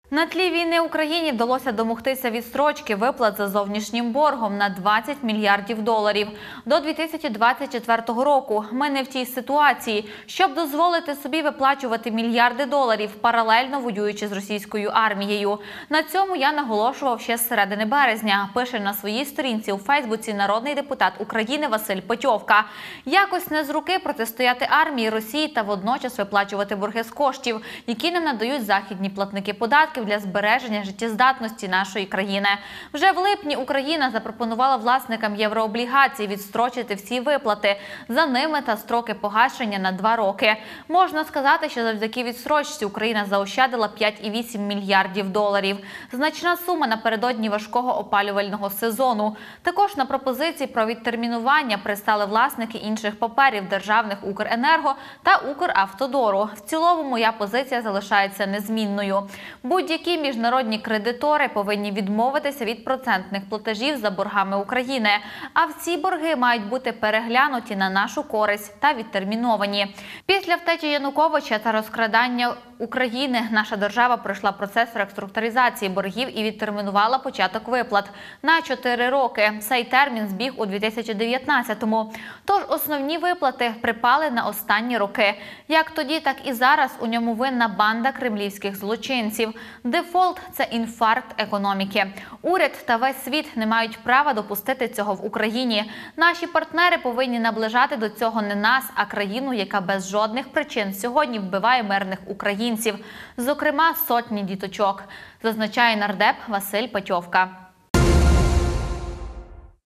На тлі війни Україні вдалося домогтися відстрочки виплат за зовнішнім боргом на 20 мільярдів доларів. До 2024 року ми не в тій ситуації, щоб дозволити собі виплачувати мільярди доларів, паралельно воюючи з російською армією. На цьому я наголошував ще з середини березня, пише на своїй сторінці у Фейсбуці народний депутат України Василь Петьовка. Якось не з руки протистояти армії Росії та водночас виплачувати борги з коштів, які нам надають західні платники податків для збереження життєздатності нашої країни. Вже в липні Україна запропонувала власникам єврооблігацій відстрочити всі виплати за ними та строки погашення на 2 роки. Можна сказати, що завдяки відстрочці Україна заощадила 5,8 мільярдів доларів. Значна сума напередодні важкого опалювального сезону. Також на пропозиції про відтермінування пристали власники інших паперів державних Укренерго та Укравтодору. В цілому моя позиція залишається незмінною. Будь-які міжнародні кредитори повинні відмовитися від процентних платежів за боргами України, а всі борги мають бути переглянуті на нашу користь та відтерміновані. Після втечі Януковича та розкрадання України наша держава пройшла процес реструктуризації боргів і відтермінувала початок виплат на 4 роки. Цей термін збіг у 2019-му. Тож основні виплати припали на останні роки. Як тоді, так і зараз у ньому винна банда кремлівських злочинців. Дефолт – це інфаркт економіки. Уряд та весь світ не мають права допустити цього в Україні. Наші партнери повинні наближати до цього не нас, а країну, яка без жодних причин сьогодні вбиває мирних українців. Зокрема, сотні діточок, зазначає нардеп Василь Петьовка.